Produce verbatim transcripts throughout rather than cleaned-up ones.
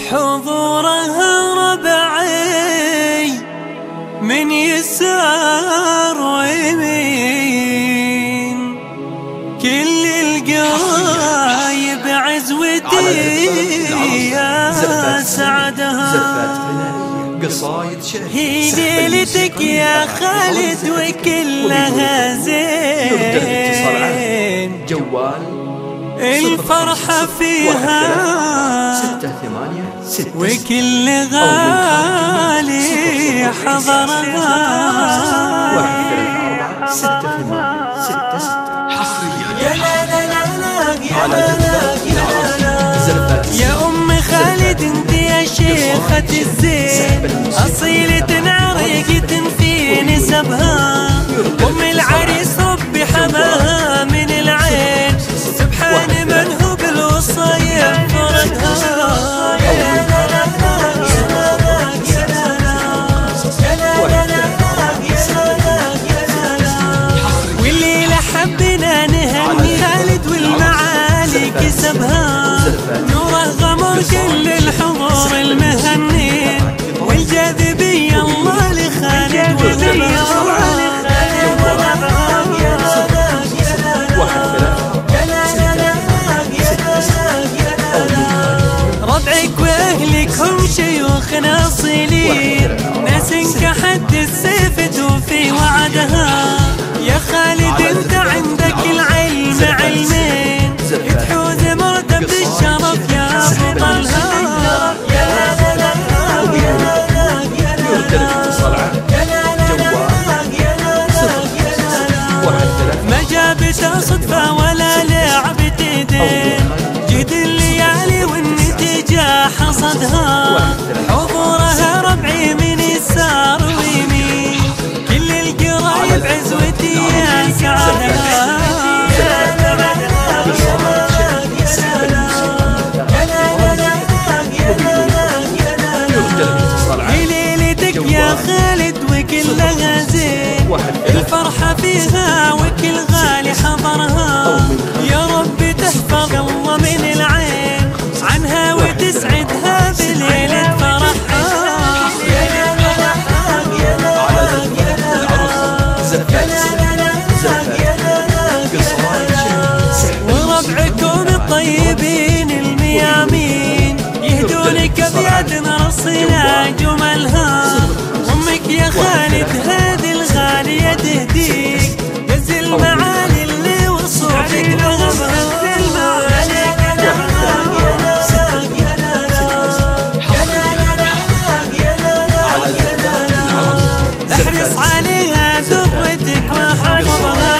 حضورها ربعي من يسار ويمين، كل القرايب عزوتي يا سعدها. هي ليلتك يا خالد وكلها زين، الفرحة فيها وكل غالي حضرها. يا أم خالد انت يا شيخة الزين، أصيلة عريقة في نسبها، أم العريس ربي حماها من العين، سبحان من هو بالوصايا فرضها. والليلة حبنا نهني خالد والمعالي كسبها، نوره غمر كل الحضور المهنين، والجاذبية الله لخالد وذبها. ربعك واهلك هم شيوخنا اصيلين، ناس انكحت السيف توفي وعدها. يا خالد انت عندك العلم علمين، تحوز مرتب الشرف يا بطلها. ما جابتها صدفة ولا لعبة ايدين، جهد الليالي والنتيجة حصدها. حضورها ربعي من يسار ويمين، كل القرايب عزوتي يا سعدها. هي ليلتك يا خالد وكلها زين، الفرحة فيها وكل غالي حضرها. يا رب تحفظ الله من العين عنها وتسعدها بليلة فرحها. وربعكم الطيبين الميامين، يهدونك أبيات نرصنا جملها. أمك يا خالد هذه الغالية تهديك، دز المعالي اللي وصوفك نغمها. احرص عليها ذرتك وحفظها.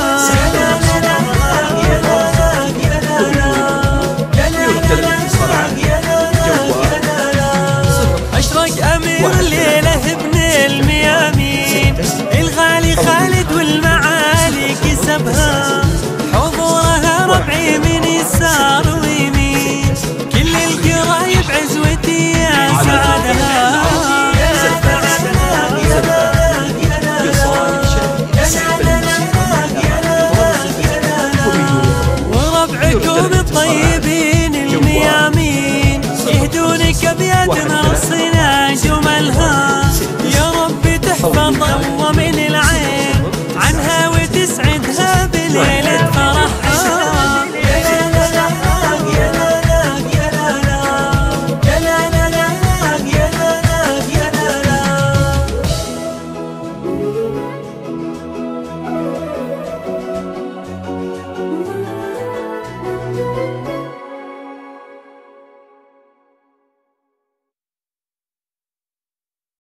اشرق امير الليله ابن الميامين، الغالي خالد والمعالي كسبها. حضورها ربعي من يسار ويمين، كل القرايب عزوتي يا سعدها. وربعكم الطيبين الميامين، يهدونك أبيات نرصنا جملها. يا رب تحفظ الله من العين عنها وتسعدها بليلة فرحها.